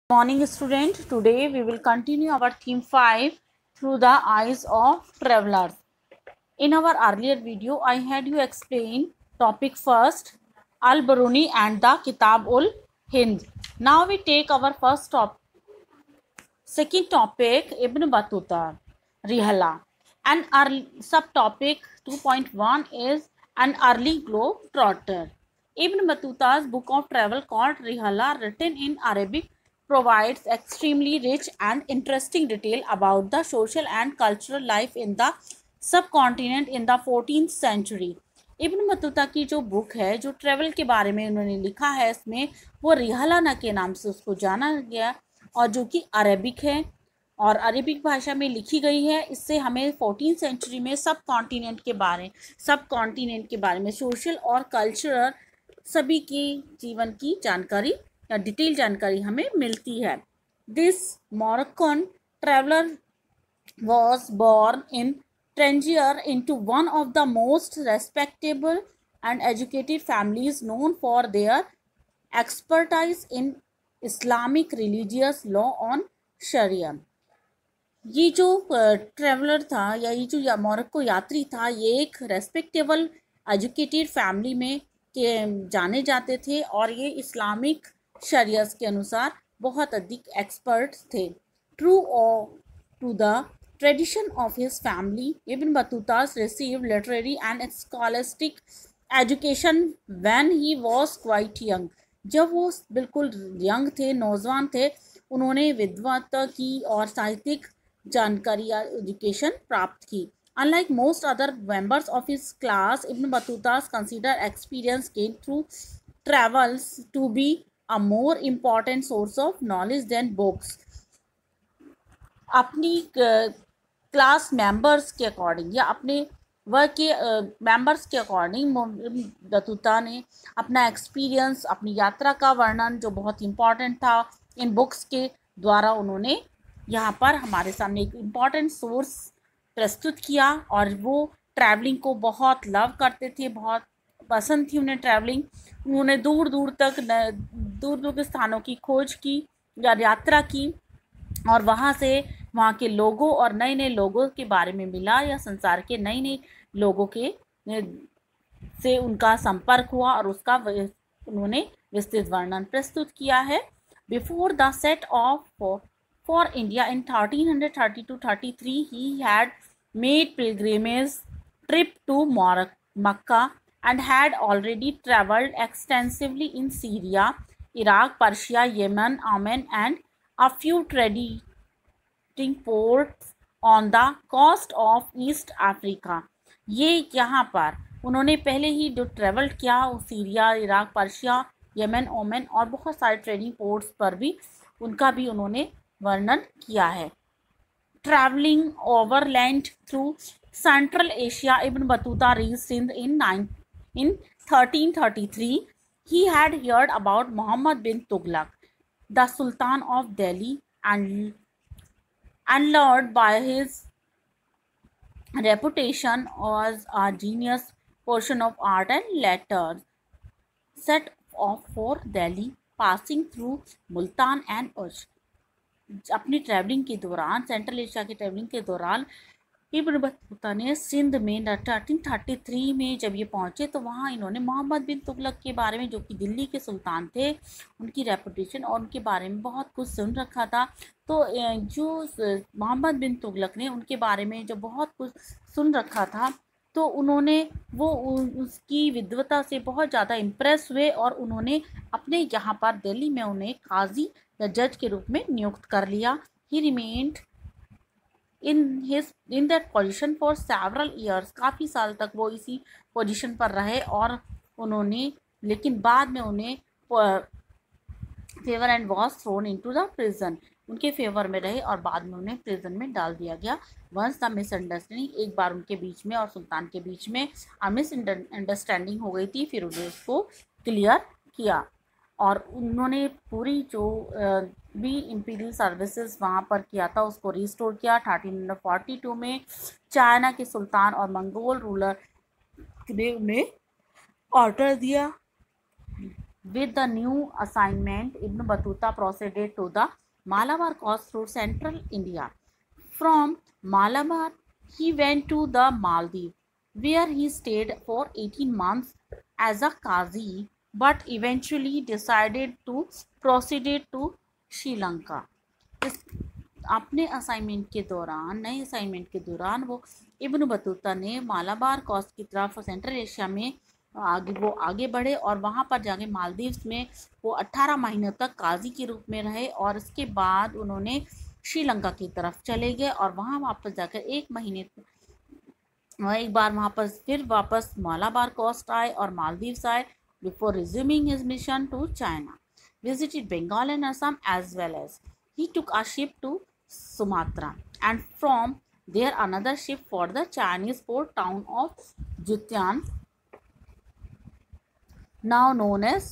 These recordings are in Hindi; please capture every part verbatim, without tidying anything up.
Morning student, today we will continue our theme five through the eyes of travelers. In our earlier video I had you explain topic first Al-Biruni and the Kitab ul Hind. Now we take our first topic, second topic Ibn Battuta Rihala, and our subtopic two point one is an early globe trotter. Ibn Battuta's book of travel called Rihala, written in Arabic, provides extremely rich and interesting detail about the social and cultural life in the subcontinent in the fourteenth century. Ibn Battuta की जो बुक है, जो ट्रैवल के बारे में उन्होंने लिखा है, इसमें वो रिहलाना के नाम से उसको जाना गया और जो कि अरेबिक है और अरेबिक भाषा में लिखी गई है। इससे हमें फोर्टीन सेंचुरी में सब कॉन्टिनेंट के बारे सब कॉन्टिनेंट के बारे में सोशल और कल्चरल सभी की जीवन की जानकारी या डिटेल जानकारी हमें मिलती है। This Moroccan traveller was born in Tangier into one of the most respectable and educated families known for their expertise in Islamic religious law on Sharia. ये जो ट्रैवलर था या ये जो मोरक्को यात्री था, ये एक रेस्पेक्टेबल एजुकेटेड फैमिली में के जाने जाते थे और ये इस्लामिक शरियत के अनुसार बहुत अधिक एक्सपर्ट थे। True to the tradition of his family, Ibn Battuta received literary and scholastic education when he was quite young. जब वो बिल्कुल यंग थे, नौजवान थे, उन्होंने विद्वता की और साहित्यिक जानकारी या एजुकेशन प्राप्त की। Unlike most other members of his class, Ibn Battuta considered experience gained through travels to be a more important source of knowledge than books. अपनी क्लास मेंबर्स के अकॉर्डिंग या अपने वर्क के मेंबर्स के अकॉर्डिंग बतूता ने अपना एक्सपीरियंस, अपनी यात्रा का वर्णन जो बहुत इम्पॉर्टेंट था, इन बुक्स के द्वारा उन्होंने यहाँ पर हमारे सामने एक इम्पॉर्टेंट सोर्स प्रस्तुत किया। और वो ट्रैवलिंग को बहुत लव करते थे, बहुत पसंद थी उन्हें ट्रैवलिंग। उन्होंने दूर दूर तक दूर दूर के स्थानों की खोज की या यात्रा की और वहाँ से वहाँ के लोगों और नए नए लोगों के बारे में मिला या संसार के नए नए लोगों के से उनका संपर्क हुआ और उसका उन्होंने विस्तृत वर्णन प्रस्तुत किया है। Before the set off for India in thirteen thirty two thirty three he had made pilgrimage trip to Mecca and had already traveled extensively in Syria, Iraq, Persia, Yemen, Oman and a few trading ports on the coast of East Africa. ये यहाँ पर उन्होंने पहले ही जो ट्रेवल किया सीरिया, इराक, पर्शिया, यमन, ओमन और बहुत सारे ट्रेडिंग पोर्ट्स पर भी उनका भी उन्होंने वर्णन किया है। Travelling overland through Central Asia, Ibn Battuta reached Sindh in nine in thirteen thirty-three. He had heard about Muhammad bin Tughlaq, the Sultan of Delhi, and and lured by his reputation as a genius portion of art and letters, set off for Delhi, passing through Multan and Ush. अपनी ट्रैवलिंग के दौरान, सेंट्रल एशिया की ट्रैवलिंग के दौरान इब्न बतूता ने सिंध में थर्टीन थर्टी थ्री में जब ये पहुँचे तो वहाँ इन्होंने मोहम्मद बिन तुगलक के बारे में, जो कि दिल्ली के सुल्तान थे, उनकी रेपुटेशन और उनके बारे में बहुत कुछ सुन रखा था। तो जो मोहम्मद बिन तुगलक ने उनके बारे में जो बहुत कुछ सुन रखा था तो उन्होंने वो उसकी विद्वता से बहुत ज़्यादा इम्प्रेस हुए और उन्होंने अपने यहाँ पर दिल्ली में उन्हें काजी या जज के रूप में नियुक्त कर लिया। He remained in his in that position for several years, काफ़ी साल तक वो इसी पोजीशन पर रहे और उन्होंने लेकिन बाद में उन्हें favour and was thrown into the prison, उनके फेवर में रहे और बाद में उन्हें प्रिजन में डाल दिया गया। वंस द मिसअंडरस्टैंडिंग, एक बार उनके बीच में और सुल्तान के बीच में मिसअंडरस्टैंडिंग हो गई थी, फिर उन्होंने उसको क्लियर किया और उन्होंने पूरी जो भी इंपीरियल सर्विसेज वहाँ पर किया था उसको रिस्टोर किया। थर्टीन फोर्टी टू में चाइना के सुल्तान और मंगोल रूलर ने उन्हें ऑर्डर दिया With the new assignment, Ibn Battuta proceeded to the Malabar coast through central India. From Malabar, he went to the Maldives, where he stayed for eighteen months as a Qazi, but eventually decided to proceed to Sri Lanka. इस अपने असाइनमेंट के दौरान नए असाइनमेंट के दौरान वो इब्न बतूता ने मालाबार कोस्ट की तरफ सेंट्रल एशिया में आगे वो आगे बढ़े और वहाँ पर जाके मालदीव्स में वो अट्ठारह महीनों तक काजी के रूप में रहे और इसके बाद उन्होंने श्रीलंका की तरफ चले गए और वहाँ वापस जाकर एक महीने एक बार वहाँ पर फिर वापस मालाबार कोस्ट आए और मालदीव्स आए before resuming his mission to China. Visited Bengal and Assam as well as he took a ship to Sumatra and from there another ship for the Chinese port town of Jutian, now known as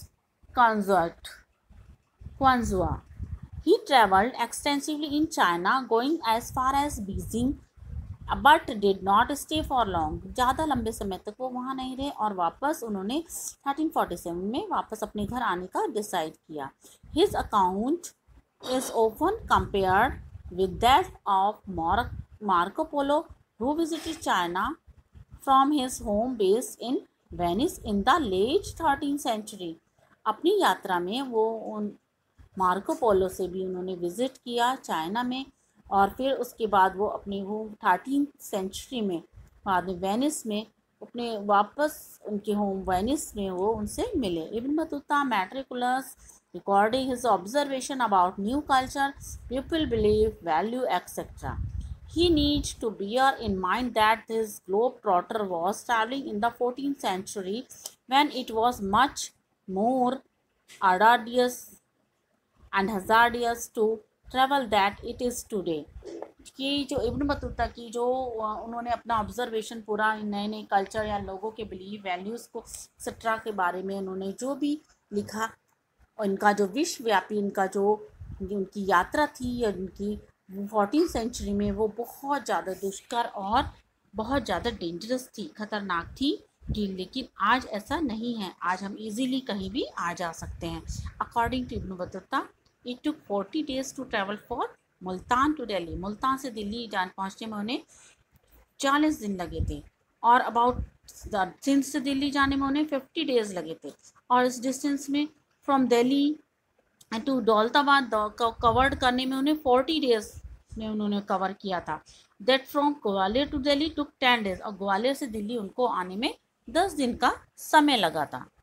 Quanzhou. He travelled extensively in China, going as far as Beijing, but did not stay for long. ज़्यादा लंबे समय तक वो वहाँ नहीं रहे और वापस उन्होंने थर्टीन फोर्टी सेवन में वापस अपने घर आने का डिसाइड किया. His account is often compared with that of Mar- Marco Polo, who visited China from his home base in Venice in the late thirteen century. अपनी यात्रा में वो उन मार्को पोलो से भी उन्होंने विज़िट किया चाइना में और फिर उसके बाद वो अपने होम थर्टीन सेंचुरी में बाद में वेनिस में अपने वापस उनके होम वेनिस में वो उनसे मिले. Ibn Battuta meticulous recording his observation about new culture, people belief, value, et cetera. He needs to bear in mind that this globetrotter was traveling in the fourteenth century when it was much more arduous and hazardous to travel that it is today. कि जो इब्न बतूता की जो उन्होंने अपना ऑब्जर्वेशन पूरा नए नए कल्चर या लोगों के बिलीव वैल्यूज़ को एक्सेट्रा के बारे में उन्होंने जो भी लिखा और इनका जो विश्वव्यापी इनका जो उनकी यात्रा थी या उनकी फोर्टीन सेंचुरी में वो बहुत ज़्यादा दुष्कर और बहुत ज़्यादा डेंजरस थी, ख़तरनाक थी कि लेकिन आज ऐसा नहीं है. आज हम इजीली कहीं भी आ जा सकते हैं. According to Ibn Battuta it took forty days to travel for Multan to Delhi. Multan से दिल्ली जान पहुँचने में उन्हें चालीस दिन लगे थे और अबाउट सिंध से दिल्ली जाने में उन्हें फिफ्टी डेज़ लगे थे और इस डिस्टेंस में from Delhi to Daulatabad covered करने में उन्हें फोर्टी डेज में उन्होंने कवर किया था. That from Gwalior to Delhi took ten days और ग्वालियर से दिल्ली उनको आने में दस दिन का समय लगा था.